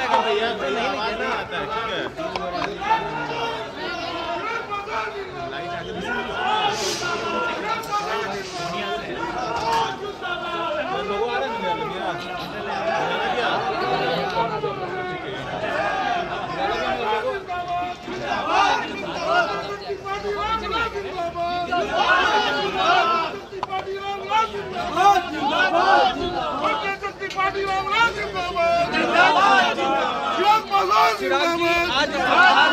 आज संविधान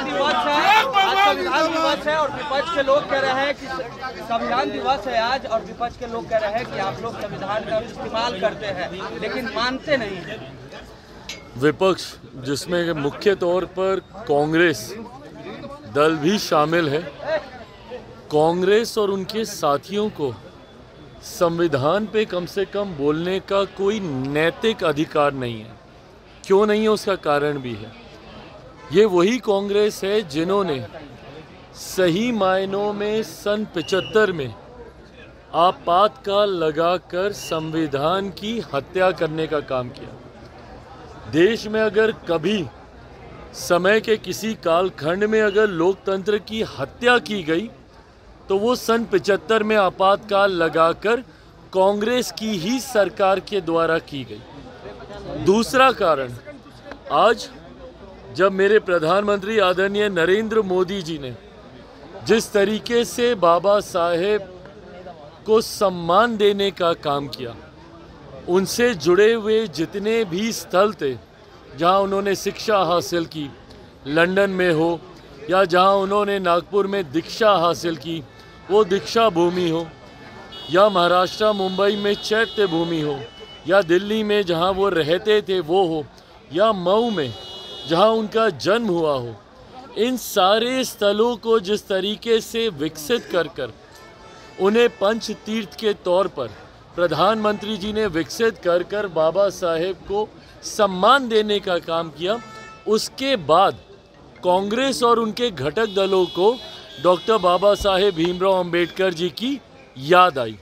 दिवस है और विपक्ष के लोग कह रहे हैं कि संविधान दिवस है आज, और विपक्ष के लोग कह रहे हैं कि आप लोग संविधान का इस्तेमाल करते हैं लेकिन मानते नहीं हैं। विपक्ष, जिसमें मुख्य तौर पर कांग्रेस दल भी शामिल है, कांग्रेस और उनके साथियों को संविधान पे कम से कम बोलने का कोई नैतिक अधिकार नहीं है। क्यों नहीं है उसका कारण भी है। ये वही कांग्रेस है जिन्होंने सही मायनों में सन 75 में आपातकाल लगाकर संविधान की हत्या करने का काम किया। देश में अगर कभी समय के किसी कालखंड में अगर लोकतंत्र की हत्या की गई तो वो सन 75 में आपातकाल लगाकर कांग्रेस की ही सरकार के द्वारा की गई। दूसरा कारण, आज जब मेरे प्रधानमंत्री आदरणीय नरेंद्र मोदी जी ने जिस तरीके से बाबा साहेब को सम्मान देने का काम किया, उनसे जुड़े हुए जितने भी स्थल थे जहां उन्होंने शिक्षा हासिल की, लंदन में हो या जहां उन्होंने नागपुर में दीक्षा हासिल की, वो दीक्षा भूमि हो, या महाराष्ट्र मुंबई में चैत्य भूमि हो, या दिल्ली में जहां वो रहते थे वो हो, या मऊ में जहां उनका जन्म हुआ हो, इन सारे स्थलों को जिस तरीके से विकसित कर उन्हें पंच तीर्थ के तौर पर प्रधानमंत्री जी ने विकसित कर बाबा साहेब को सम्मान देने का काम किया, उसके बाद कांग्रेस और उनके घटक दलों को डॉक्टर बाबा साहेब भीमराव अंबेडकर जी की याद आई।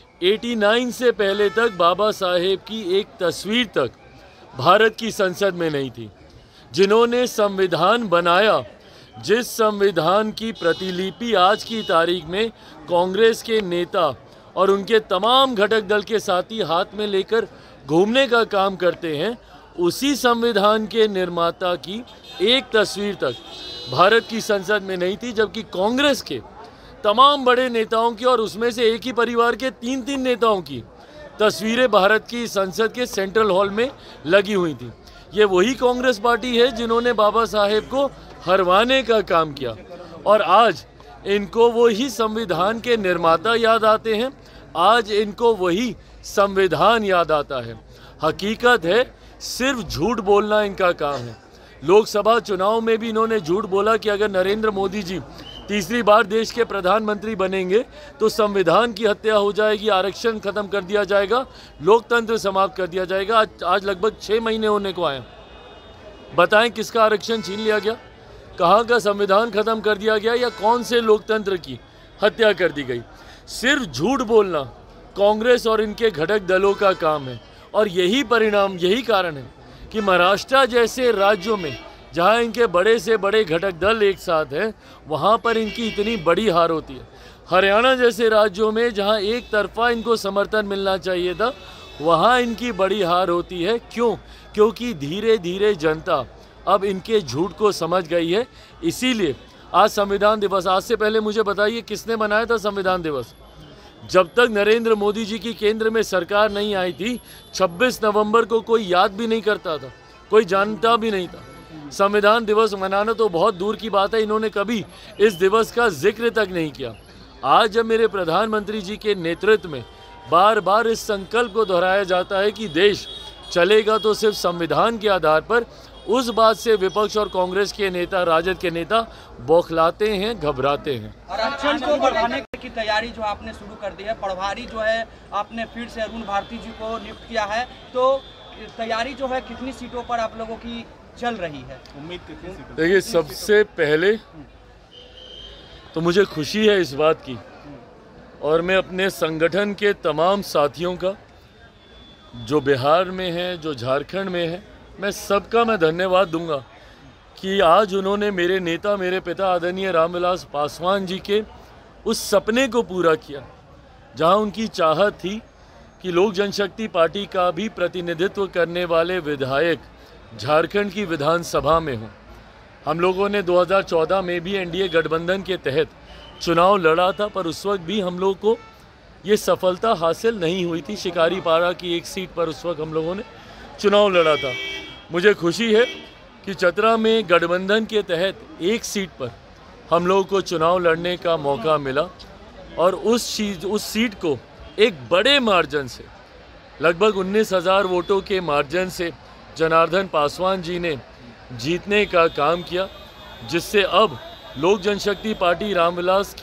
89 से पहले तक बाबा साहेब की एक तस्वीर तक भारत की संसद में नहीं थी। जिन्होंने संविधान बनाया, जिस संविधान की प्रतिलिपि आज की तारीख में कांग्रेस के नेता और उनके तमाम घटक दल के साथी हाथ में लेकर घूमने का काम करते हैं, उसी संविधान के निर्माता की एक तस्वीर तक भारत की संसद में नहीं थी। जबकि कांग्रेस के तमाम बड़े नेताओं की और उसमें से एक ही परिवार के 3-3 नेताओं की तस्वीरें भारत की संसद के सेंट्रल हॉल में लगी हुई थी। ये वही कांग्रेस पार्टी है जिन्होंने बाबा साहेब को हरवाने का काम किया, और आज इनको वही संविधान के निर्माता याद आते हैं, आज इनको वही संविधान याद आता है। हकीकत है, सिर्फ झूठ बोलना इनका काम है। लोकसभा चुनाव में भी इन्होंने झूठ बोला कि अगर नरेंद्र मोदी जी तीसरी बार देश के प्रधानमंत्री बनेंगे तो संविधान की हत्या हो जाएगी, आरक्षण खत्म कर दिया जाएगा, लोकतंत्र समाप्त कर दिया जाएगा। आज लगभग 6 महीने होने को आए। बताएं किसका आरक्षण छीन लिया गया, कहाँ का संविधान खत्म कर दिया गया, या कौन से लोकतंत्र की हत्या कर दी गई। सिर्फ झूठ बोलना कांग्रेस और इनके घटक दलों का काम है, और यही परिणाम, यही कारण है कि महाराष्ट्र जैसे राज्यों में जहां इनके बड़े से बड़े घटक दल एक साथ हैं, वहां पर इनकी इतनी बड़ी हार होती है। हरियाणा जैसे राज्यों में जहां एक तरफा इनको समर्थन मिलना चाहिए था, वहां इनकी बड़ी हार होती है। क्यों? क्योंकि धीरे धीरे जनता अब इनके झूठ को समझ गई है। इसीलिए आज संविधान दिवस, आज से पहले मुझे बताइए किसने मनाया था संविधान दिवस? जब तक नरेंद्र मोदी जी की केंद्र में सरकार नहीं आई थी, 26 नवंबर को कोई याद भी नहीं करता था, कोई जानता भी नहीं था। संविधान दिवस मनाना तो बहुत दूर की बात है, इन्होंने कभी इस दिवस का जिक्र तक नहीं किया। आज जब मेरे प्रधानमंत्री जी के नेतृत्व में बार बार इस संकल्प को दोहराया जाता है कि देश चलेगा तो सिर्फ संविधान के आधार पर, उस बात से विपक्ष और कांग्रेस के नेता, राजद के नेता बौखलाते हैं, घबराते हैं। आरक्षण को बढ़ाने की तैयारी जो आपने शुरू कर दी है, प्रभारी जो है आपने फिर से अरुण भारती जी को नियुक्त किया है, तो तैयारी जो है कितनी सीटों पर आप लोगों की चल रही है? उम्मीद कितनी सीटों? देखिए, सबसे पहले तो मुझे खुशी है इस बात की, और मैं अपने संगठन के तमाम साथियों का, जो बिहार में है, जो झारखंड में है, मैं सबका धन्यवाद दूंगा कि आज उन्होंने मेरे नेता, मेरे पिता आदरणीय रामविलास पासवान जी के उस सपने को पूरा किया, जहां उनकी चाहत थी कि लोक जनशक्ति पार्टी का भी प्रतिनिधित्व करने वाले विधायक झारखंड की विधानसभा में हों। हम लोगों ने 2014 में भी एनडीए गठबंधन के तहत चुनाव लड़ा था, पर उस वक्त भी हम लोग को ये सफलता हासिल नहीं हुई थी। शिकारीपाड़ा की एक सीट पर उस वक्त हम लोगों ने चुनाव लड़ा था। मुझे खुशी है कि चतरा में गठबंधन के तहत एक सीट पर हम लोगों को चुनाव लड़ने का मौका मिला और उस सीट को एक बड़े मार्जिन से, लगभग 19,000 वोटों के मार्जिन से जनार्दन पासवान जी ने जीतने का काम किया, जिससे अब लोक जनशक्ति पार्टी रामविलास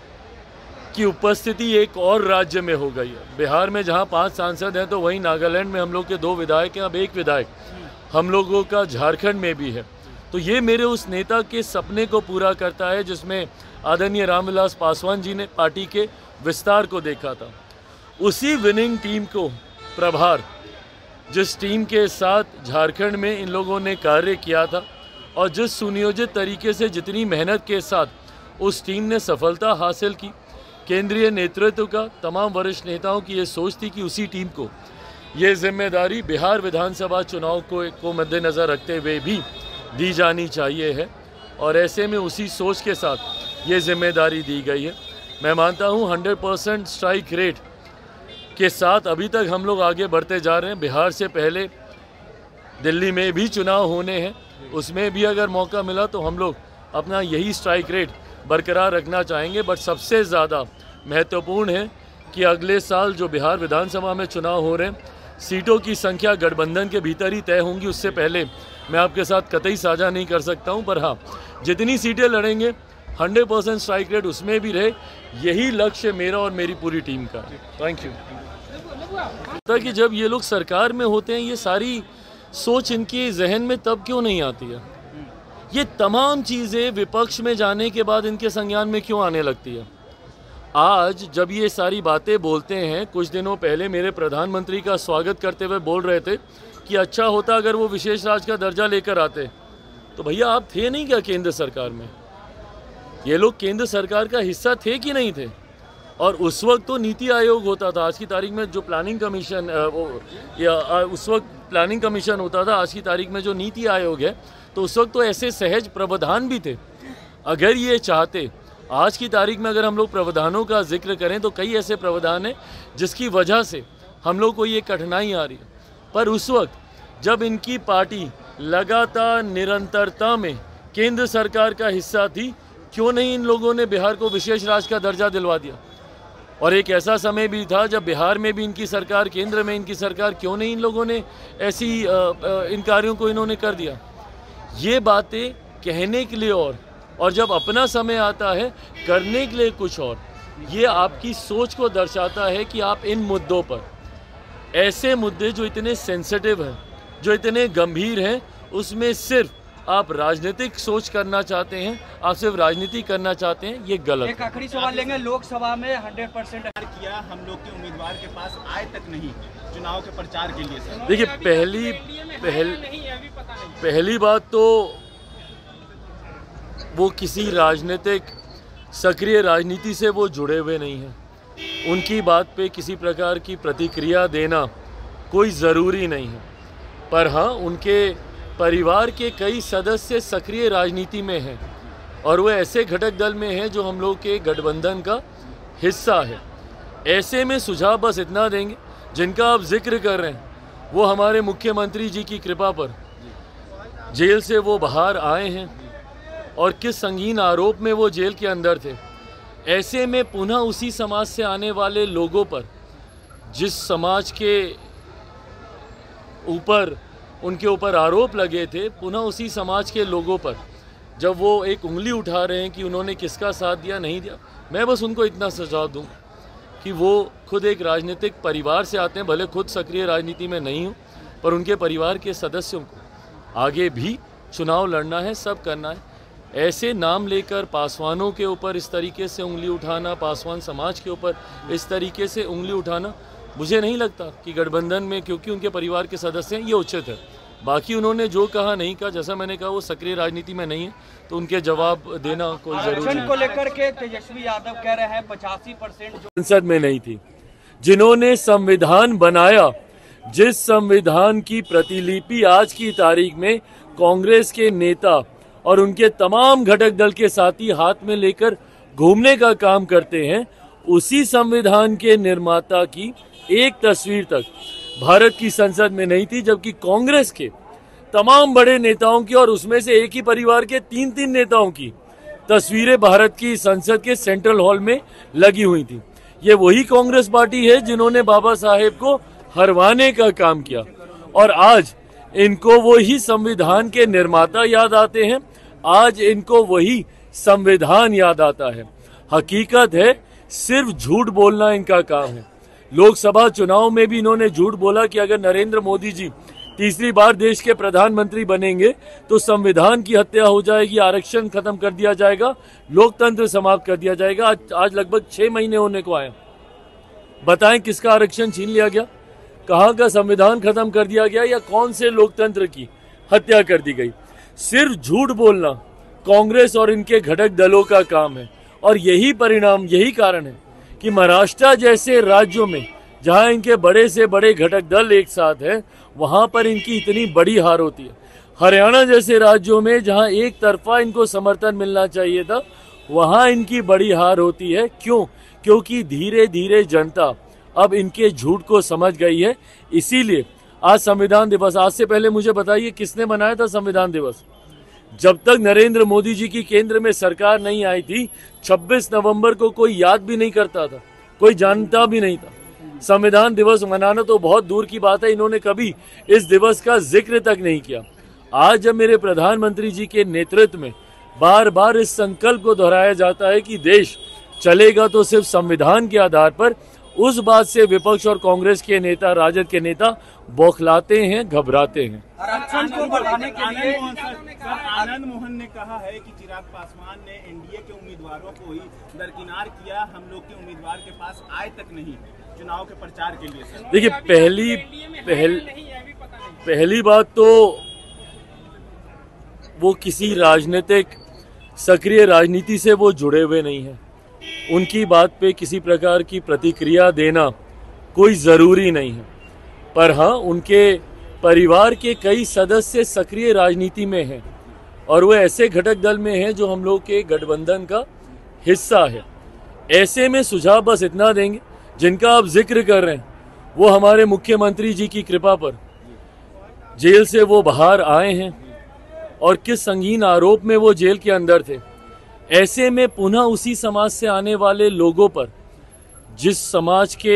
की उपस्थिति एक और राज्य में हो गई है। बिहार में जहां 5 सांसद हैं तो वहीं नागालैंड में हम लोग के 2 विधायक हैं, अब 1 विधायक हम लोगों का झारखंड में भी है। तो ये मेरे उस नेता के सपने को पूरा करता है जिसमें आदरणीय रामविलास पासवान जी ने पार्टी के विस्तार को देखा था। उसी विनिंग टीम को प्रभार, जिस टीम के साथ झारखंड में इन लोगों ने कार्य किया था और जिस सुनियोजित तरीके से, जितनी मेहनत के साथ उस टीम ने सफलता हासिल की, केंद्रीय नेतृत्व का, तमाम वरिष्ठ नेताओं की ये सोच थी कि उसी टीम को ये जिम्मेदारी बिहार विधानसभा चुनाव को मद्देनज़र रखते हुए भी दी जानी चाहिए है और ऐसे में उसी सोच के साथ ये जिम्मेदारी दी गई है। मैं मानता हूँ 100% स्ट्राइक रेट के साथ अभी तक हम लोग आगे बढ़ते जा रहे हैं। बिहार से पहले दिल्ली में भी चुनाव होने हैं, उसमें भी अगर मौका मिला तो हम लोग अपना यही स्ट्राइक रेट बरकरार रखना चाहेंगे। बट सबसे ज़्यादा महत्वपूर्ण है कि अगले साल जो बिहार विधानसभा में चुनाव हो रहे हैं, सीटों की संख्या गठबंधन के भीतर ही तय होंगी, उससे पहले मैं आपके साथ कतई साझा नहीं कर सकता हूं। पर हाँ, जितनी सीटें लड़ेंगे 100% स्ट्राइक रेट उसमें भी रहे, यही लक्ष्य मेरा और मेरी पूरी टीम का है। Thank you. कि जब ये लोग सरकार में होते हैं, ये सारी सोच इनके जहन में तब क्यों नहीं आती है? ये तमाम चीज़ें विपक्ष में जाने के बाद इनके संज्ञान में क्यों आने लगती है? आज जब ये सारी बातें बोलते हैं, कुछ दिनों पहले मेरे प्रधानमंत्री का स्वागत करते हुए बोल रहे थे कि अच्छा होता अगर वो विशेष राज्य का दर्जा लेकर आते। तो भैया आप थे नहीं क्या केंद्र सरकार में? ये लोग केंद्र सरकार का हिस्सा थे कि नहीं थे? और उस वक्त तो नीति आयोग होता था, आज की तारीख में जो प्लानिंग कमीशन उस वक्त प्लानिंग कमीशन होता था, आज की तारीख में जो नीति आयोग है, तो उस वक्त तो ऐसे सहज प्रावधान भी थे। अगर ये चाहते, आज की तारीख में अगर हम लोग प्रावधानों का जिक्र करें तो कई ऐसे प्रावधान हैं जिसकी वजह से हम लोग को ये कठिनाई आ रही है। पर उस वक्त जब इनकी पार्टी लगातार निरंतरता में केंद्र सरकार का हिस्सा थी, क्यों नहीं इन लोगों ने बिहार को विशेष राज्य का दर्जा दिलवा दिया? और एक ऐसा समय भी था जब बिहार में भी इनकी सरकार, केंद्र में इनकी सरकार, क्यों नहीं इन लोगों ने ऐसी इन कार्यों को इन्होंने कर दिया? ये बातें कहने के लिए और जब अपना समय आता है करने के लिए कुछ और। ये आपकी सोच को दर्शाता है कि आप इन मुद्दों पर, ऐसे मुद्दे जो इतने सेंसिटिव हैं, जो इतने गंभीर हैं, उसमें सिर्फ आप राजनीतिक सोच करना चाहते हैं, आप सिर्फ राजनीति करना चाहते हैं। ये गलत। एक आखिरी सवाल लेंगे। लोकसभा में 100% किया, हम लोग के उम्मीदवार के पास आए तक नहीं चुनाव के प्रचार के लिए सर। देखिए, पहली बात तो वो किसी राजनीतिक सक्रिय राजनीति से वो जुड़े हुए नहीं हैं। उनकी बात पे किसी प्रकार की प्रतिक्रिया देना कोई ज़रूरी नहीं है। पर हाँ, उनके परिवार के कई सदस्य सक्रिय राजनीति में हैं और वो ऐसे घटक दल में हैं जो हम लोग के गठबंधन का हिस्सा है। ऐसे में सुझाव बस इतना देंगे, जिनका आप जिक्र कर रहे हैं वो हमारे मुख्यमंत्री जी की कृपा पर जेल से वो बाहर आए हैं और किस संगीन आरोप में वो जेल के अंदर थे। ऐसे में पुनः उसी समाज से आने वाले लोगों पर, जिस समाज के ऊपर उनके ऊपर आरोप लगे थे, पुनः उसी समाज के लोगों पर जब वो एक उंगली उठा रहे हैं कि उन्होंने किसका साथ दिया, नहीं दिया, मैं बस उनको इतना सुझाव दूँ कि वो खुद एक राजनीतिक परिवार से आते हैं, भले खुद सक्रिय राजनीति में नहीं हो, पर उनके परिवार के सदस्यों को आगे भी चुनाव लड़ना है, सब करना है। ऐसे नाम लेकर पासवानों के ऊपर इस तरीके से उंगली उठाना, पासवान समाज के ऊपर इस तरीके से उंगली उठाना, मुझे नहीं लगता कि गठबंधन में, क्योंकि उनके परिवार के सदस्य हैं, ये उचित है। बाकी उन्होंने जो कहा नहीं कहा, जैसा मैंने कहा वो सक्रिय राजनीति में नहीं है, तो उनके जवाब देना कोई जरूरी आरक्षण नहीं। को लेकर के तेजस्वी यादव कह रहे हैं 85% जो संसद में नहीं थी, जिन्होंने संविधान बनाया, जिस संविधान की प्रतिलिपि आज की तारीख में कांग्रेस के नेता और उनके तमाम घटक दल के साथी हाथ में लेकर घूमने का काम करते हैं, उसी संविधान के निर्माता की एक तस्वीर तक भारत की संसद में नहीं थी, जबकि कांग्रेस के तमाम बड़े नेताओं की और उसमें से एक ही परिवार के 3-3 नेताओं की तस्वीरें भारत की संसद के सेंट्रल हॉल में लगी हुई थी। ये वही कांग्रेस पार्टी है जिन्होंने बाबा साहेब को हरवाने का काम किया, और आज इनको वही संविधान के निर्माता याद आते हैं, आज इनको वही संविधान याद आता है। हकीकत है सिर्फ झूठ बोलना इनका काम है। लोकसभा चुनाव में भी इन्होंने झूठ बोला कि अगर नरेंद्र मोदी जी तीसरी बार देश के प्रधानमंत्री बनेंगे तो संविधान की हत्या हो जाएगी, आरक्षण खत्म कर दिया जाएगा, लोकतंत्र समाप्त कर दिया जाएगा। आज लगभग 6 महीने होने को आए, बताएं किसका आरक्षण छीन लिया गया, कहाँ का संविधान खत्म कर दिया गया, या कौन से लोकतंत्र की हत्या कर दी गई। सिर्फ झूठ बोलना कांग्रेस और इनके घटक दलों का काम है, और यही परिणाम, यही कारण है कि महाराष्ट्र जैसे राज्यों में जहां इनके बड़े से बड़े घटक दल एक साथ हैं, वहां पर इनकी इतनी बड़ी हार होती है। हरियाणा जैसे राज्यों में जहां एक तरफा इनको समर्थन मिलना चाहिए था, वहां इनकी बड़ी हार होती है। क्यों? क्योंकि धीरे धीरे जनता अब इनके झूठ को समझ गई है। इसीलिए आज संविधान दिवस, आज से पहले मुझे बताइए किसने मनाया था संविधान दिवस? जब तक नरेंद्र मोदी जी की केंद्र में सरकार नहीं आई थी, 26 नवंबर को कोई याद भी नहीं करता था, कोई जानता भी नहीं था। संविधान दिवस मनाना तो बहुत दूर की बात है, इन्होंने कभी इस दिवस का जिक्र तक नहीं किया। आज जब मेरे प्रधानमंत्री जी के नेतृत्व में बार बार इस संकल्प को दोहराया जाता है कि देश चलेगा तो सिर्फ संविधान के आधार पर, उस बात से विपक्ष और कांग्रेस के नेता, राजद के नेता बौखलाते हैं, घबराते हैं। आरक्षण को बढ़ाने के लिए आनंद मोहन ने कहा है कि चिराग पासवान ने एनडीए के उम्मीदवारों को ही दरकिनार किया, हम लोग के उम्मीदवार के पास आए तक नहीं चुनाव के प्रचार के लिए। सर देखिए, पहली बात तो वो किसी राजनीतिक सक्रिय राजनीति से वो जुड़े हुए नहीं हैं, उनकी बात पे किसी प्रकार की प्रतिक्रिया देना कोई ज़रूरी नहीं है। पर हाँ, उनके परिवार के कई सदस्य सक्रिय राजनीति में हैं, और वो ऐसे घटक दल में हैं जो हम लोग के गठबंधन का हिस्सा है। ऐसे में सुझाव बस इतना देंगे, जिनका आप जिक्र कर रहे हैं वो हमारे मुख्यमंत्री जी की कृपा पर जेल से वो बाहर आए हैं, और किस संगीन आरोप में वो जेल के अंदर थे। ऐसे में पुनः उसी समाज से आने वाले लोगों पर, जिस समाज के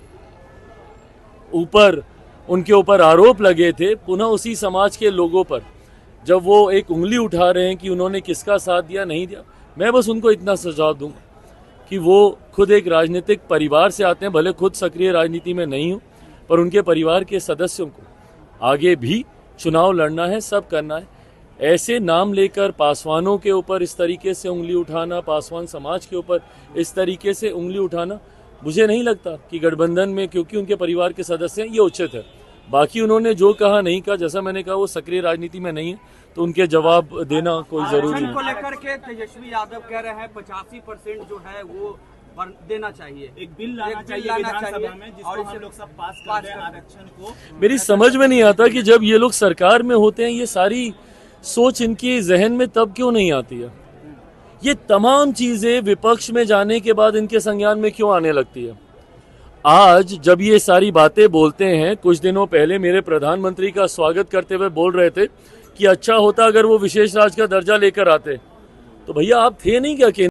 ऊपर उनके ऊपर आरोप लगे थे, पुनः उसी समाज के लोगों पर जब वो एक उंगली उठा रहे हैं कि उन्होंने किसका साथ दिया, नहीं दिया, मैं बस उनको इतना सुझाव दूंगा कि वो खुद एक राजनीतिक परिवार से आते हैं, भले खुद सक्रिय राजनीति में नहीं हो, पर उनके परिवार के सदस्यों को आगे भी चुनाव लड़ना है, सब करना है। ऐसे नाम लेकर पासवानों के ऊपर इस तरीके से उंगली उठाना, पासवान समाज के ऊपर इस तरीके से उंगली उठाना, मुझे नहीं लगता कि गठबंधन में, क्योंकि उनके परिवार के सदस्य हैं, ये उचित है। बाकी उन्होंने जो कहा नहीं कहा, जैसा मैंने कहा वो सक्रिय राजनीति में नहीं है, तो उनके जवाब देना कोई जरूरी आरक्षण नहीं। को लेकर के तेजस्वी यादव कह रहे हैं 85% जो है वो देना चाहिए, एक बिल लाना चाहिए विधानसभा में, जिसको हम लोग सब पास कर दें आरक्षण को। मेरी समझ में नहीं आता कि जब ये लोग सरकार में होते हैं, ये सारी सोच इनके जहन में तब क्यों नहीं आती है। ये तमाम चीजें विपक्ष में जाने के बाद इनके संज्ञान में क्यों आने लगती है। आज जब ये सारी बातें बोलते हैं, कुछ दिनों पहले मेरे प्रधानमंत्री का स्वागत करते हुए बोल रहे थे कि अच्छा होता अगर वो विशेष राज्य का दर्जा लेकर आते, तो भैया आप थे नहीं क्या?